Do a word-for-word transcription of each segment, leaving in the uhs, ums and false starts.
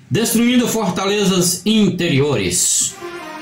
Destruindo fortalezas interiores.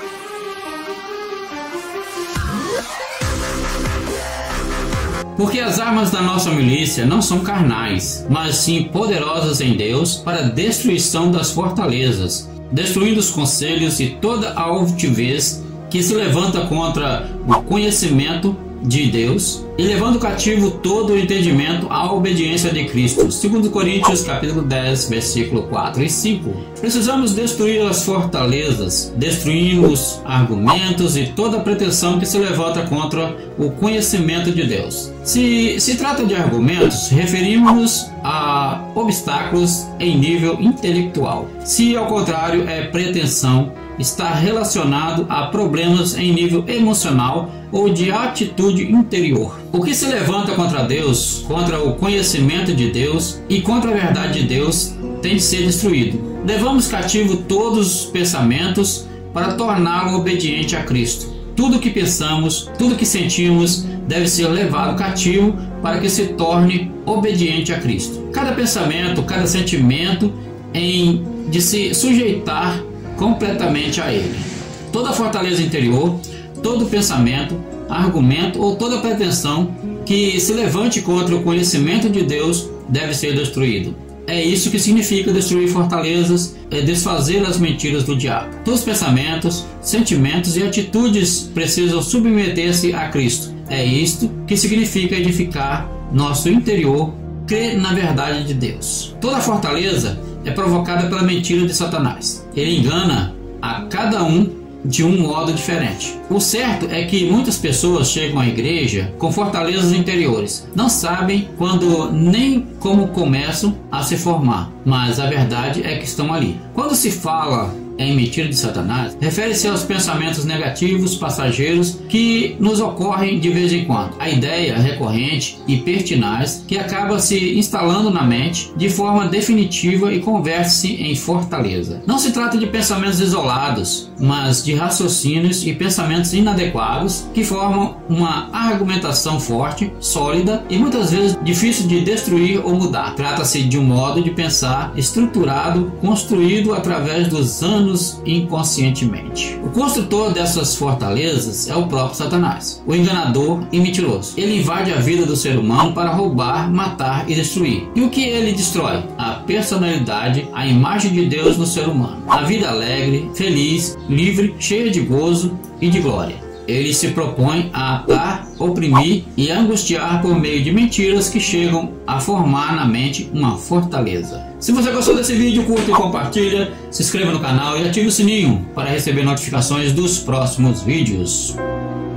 Porque as armas da nossa milícia não são carnais, mas sim poderosas em Deus para a destruição das fortalezas, destruindo os conselhos e toda a altivez que se levanta contra o conhecimento de Deus, e levando cativo todo o entendimento à obediência de Cristo. Segundo Coríntios capítulo dez, versículo quatro e cinco. Precisamos destruir as fortalezas, destruir os argumentos e toda a pretensão que se levanta contra o conhecimento de Deus. Se se trata de argumentos, referimos-nos a obstáculos em nível intelectual. Se ao contrário é pretensão, está relacionado a problemas em nível emocional ou de atitude interior. O que se levanta contra Deus, contra o conhecimento de Deus e contra a verdade de Deus tem de ser destruído. Levamos cativo todos os pensamentos para torná-lo obediente a Cristo. Tudo que pensamos, tudo que sentimos deve ser levado cativo para que se torne obediente a Cristo. Cada pensamento, cada sentimento em de se sujeitar completamente a Ele. Toda fortaleza interior, todo pensamento, argumento ou toda pretensão que se levante contra o conhecimento de Deus deve ser destruído. É isso que significa destruir fortalezas, é desfazer as mentiras do diabo. Todos os pensamentos, sentimentos e atitudes precisam submeter-se a Cristo. É isto que significa edificar nosso interior, crer na verdade de Deus. Toda fortaleza é provocada pela mentira de Satanás. Ele engana a cada um de um modo diferente. O certo é que muitas pessoas chegam à igreja com fortalezas interiores. Não sabem quando nem como começam a se formar, mas a verdade é que estão ali. Quando se fala em mentira de Satanás, refere-se aos pensamentos negativos, passageiros, que nos ocorrem de vez em quando. A ideia recorrente e pertinaz que acaba se instalando na mente de forma definitiva e converte-se em fortaleza. Não se trata de pensamentos isolados, mas de raciocínios e pensamentos inadequados que formam uma argumentação forte, sólida e muitas vezes difícil de destruir ou mudar. Trata-se de um modo de pensar estruturado, construído através dos anos inconscientemente. O construtor dessas fortalezas é o próprio Satanás, o enganador e mentiroso. Ele invade a vida do ser humano para roubar, matar e destruir. E o que ele destrói? A personalidade, a imagem de Deus no ser humano. A vida alegre, feliz, livre, cheia de gozo e de glória. Ele se propõe a atar, oprimir e angustiar por meio de mentiras que chegam a formar na mente uma fortaleza. Se você gostou desse vídeo, curta e compartilha, se inscreva no canal e ative o sininho para receber notificações dos próximos vídeos.